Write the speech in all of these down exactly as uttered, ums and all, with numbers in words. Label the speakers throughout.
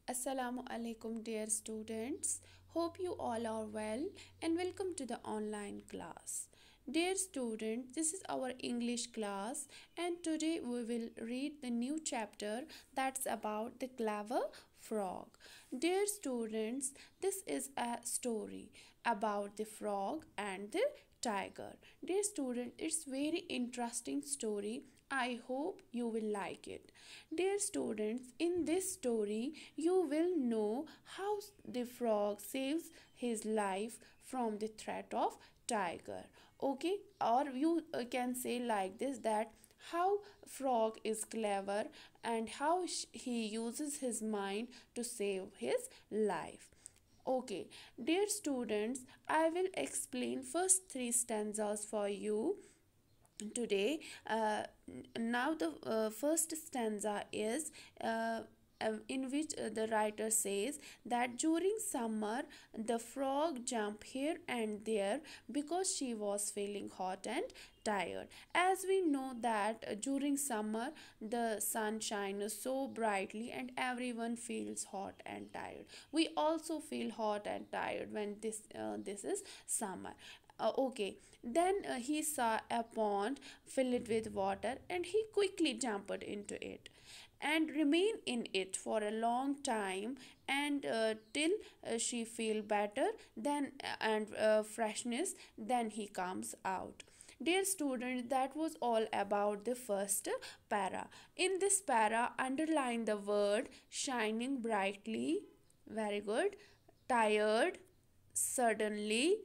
Speaker 1: Assalamu alaikum, dear students. Hope you all are well and welcome to the online class. Dear students, this is our English class, and today we will read the new chapter that's about the clever frog. Dear students, this is a story about the frog and the tiger. Dear student, it's very interesting story. I hope you will like it. Dear students, in this story, you will know how the frog saves his life from the threat of tiger. Okay, or you uh, can say like this, that how frog is clever and how he uses his mind to save his life. Okay, dear students, I will explain first three stanzas for you today. Uh, now the uh, first stanza is uh, uh, in which uh, the writer says that during summer the frog jumped here and there because she was feeling hot and tired. As we know that uh, during summer the sun shines so brightly and everyone feels hot and tired. We also feel hot and tired when this uh, this is summer. Uh, okay, then uh, he saw a pond filled with water and he quickly jumped into it and remained in it for a long time and uh, till uh, she feel better then uh, and uh, freshness, then he comes out. Dear students, that was all about the first para. In this para, underline the word shining brightly. Very good. Tired, suddenly,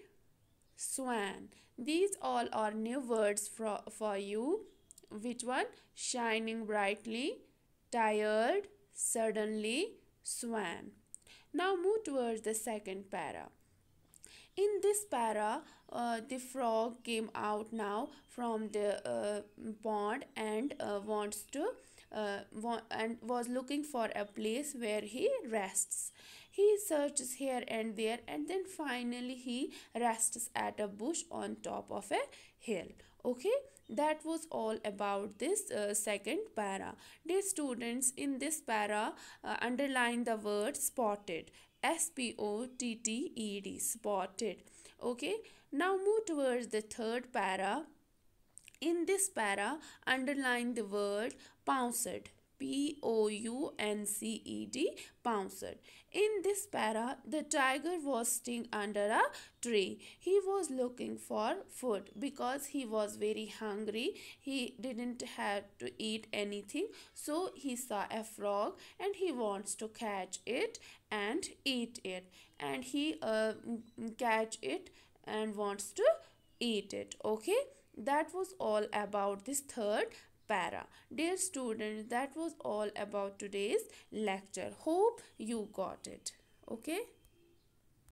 Speaker 1: swan. These all are new words for, for you. Which one? Shining brightly, tired, suddenly, swan. Now move towards the second para. In this para, uh, the frog came out now from the uh, pond and uh, wants to uh, wa- and was looking for a place where he rests. He searches here and there and then finally he rests at a bush on top of a hill. Okay, that was all about this uh, second para. Dear students, in this para, uh, underline the word spotted. S P O T T E D, spotted. Okay, now move towards the third para. In this para, underline the word pounced. P O U N C E D, pounced. In this para, the tiger was sitting under a tree. He was looking for food because he was very hungry. He didn't have to eat anything. So he saw a frog and he wants to catch it and eat it. And he uh, catch it and wants to eat it. Okay, that was all about this third para. Dear students, that was all about today's lecture. Hope you got it. Okay.